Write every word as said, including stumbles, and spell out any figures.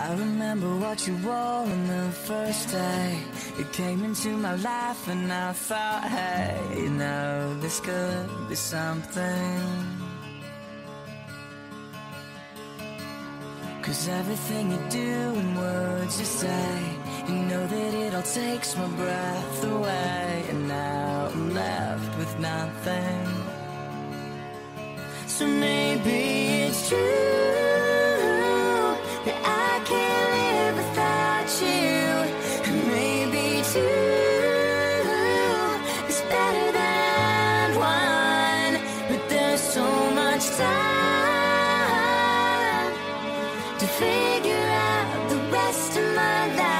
I remember what you wore on the first day. You came into my life and I thought, hey, you know, this could be something. Cause everything you do and words you say, you know that it all takes my breath away. And now I'm left with nothing. So maybe it's true that I can't live without you. And maybe two is better than one. But there's so much time to figure out the rest of my life.